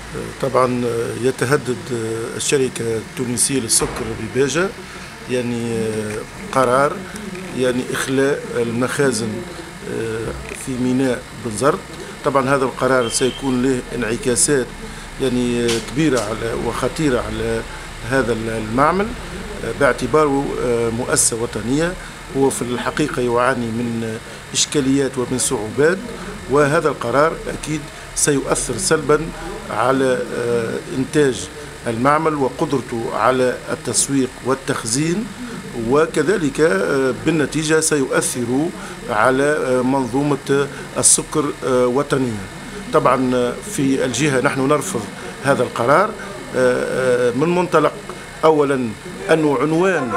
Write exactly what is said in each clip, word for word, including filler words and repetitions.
طبعا يتهدد الشركة التونسية للسكر بباجة يعني قرار يعني إخلاء المخازن في ميناء بنزرت. طبعا هذا القرار سيكون له انعكاسات يعني كبيرة على وخطيرة على هذا المعمل باعتباره مؤسسة وطنية. هو في الحقيقة يعاني من إشكاليات ومن صعوبات، وهذا القرار أكيد سيؤثر سلبا على إنتاج المعمل وقدرته على التسويق والتخزين، وكذلك بالنتيجة سيؤثر على منظومة السكر وطنيا. طبعا في الجهة نحن نرفض هذا القرار من منطلق أولا أنه عنوان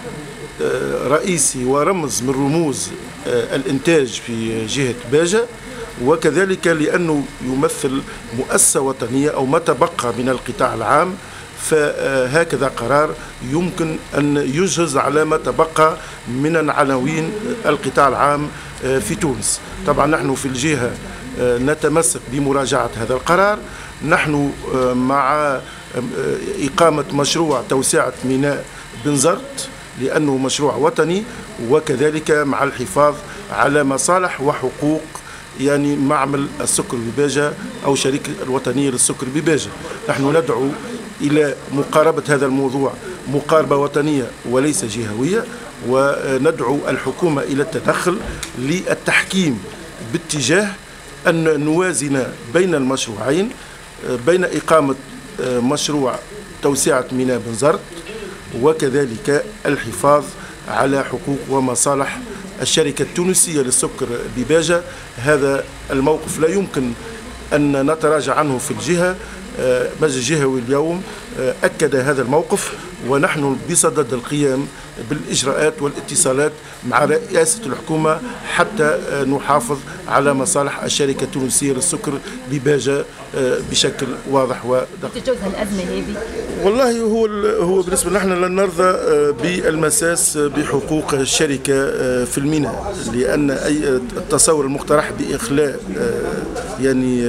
رئيسي ورمز من رموز الإنتاج في جهة باجة، وكذلك لأنه يمثل مؤسسة وطنية أو ما تبقى من القطاع العام، فهكذا قرار يمكن أن يجهز على ما تبقى من عناوين القطاع العام في تونس. طبعا نحن في الجهة نتمسك بمراجعة هذا القرار. نحن مع إقامة مشروع توسعة ميناء بنزرت لأنه مشروع وطني، وكذلك مع الحفاظ على مصالح وحقوق يعني معمل السكر بباجة أو شركة الوطنية للسكر بباجة. نحن ندعو إلى مقاربة هذا الموضوع مقاربة وطنية وليس جهوية، وندعو الحكومة إلى التدخل للتحكيم باتجاه أن نوازن بين المشروعين، بين إقامة مشروع توسعة ميناء بنزرت وكذلك الحفاظ على حقوق ومصالح الشركة التونسية للسكر بباجة. هذا الموقف لا يمكن أن نتراجع عنه في الجهة. مجلس الجهوي اليوم أكد هذا الموقف، ونحن بصدد القيام بالإجراءات والاتصالات مع رئاسة الحكومة حتى نحافظ على مصالح الشركة التونسية للسكر بباجة بشكل واضح ودقيق. تتجاوز الأزمة هذه؟ والله هو هو بالنسبة لنا لن نرضى بالمساس بحقوق الشركة في الميناء، لأن أي التصور المقترح بإخلاء يعني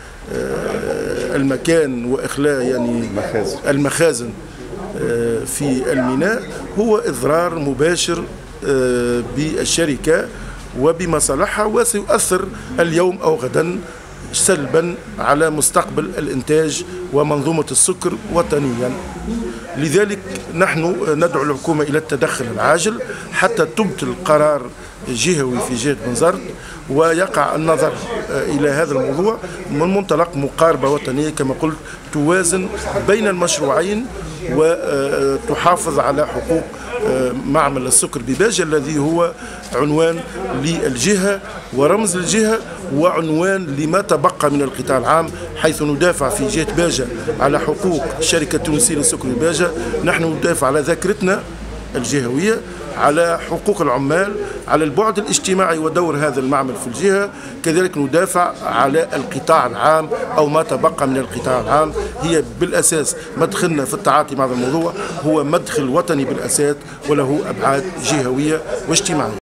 المكان وإخلاء يعني المخازن في الميناء هو إضرار مباشر بالشركة وبمصالحها، وسيؤثر اليوم أو غدا سلبا على مستقبل الإنتاج ومنظومة السكر وطنيا. لذلك نحن ندعو الحكومة إلى التدخل العاجل حتى تبطل قرار جهوي في جهة بنزرت، ويقع النظر إلى هذا الموضوع من منطلق مقاربة وطنية كما قلت توازن بين المشروعين وتحافظ على حقوق معمل السكر بباجة الذي هو عنوان للجهة ورمز للجهة وعنوان لما تبقى من القطاع العام، حيث ندافع في جهة باجة على حقوق الشركة التونسية للسكر بباجة. نحن ندافع على ذاكرتنا الجهوية، على حقوق العمال، على البعد الاجتماعي ودور هذا المعمل في الجهة، كذلك ندافع على القطاع العام أو ما تبقى من القطاع العام. هي بالأساس مدخلنا في التعاطي مع هذا الموضوع هو مدخل وطني بالأساس وله أبعاد جهوية واجتماعية.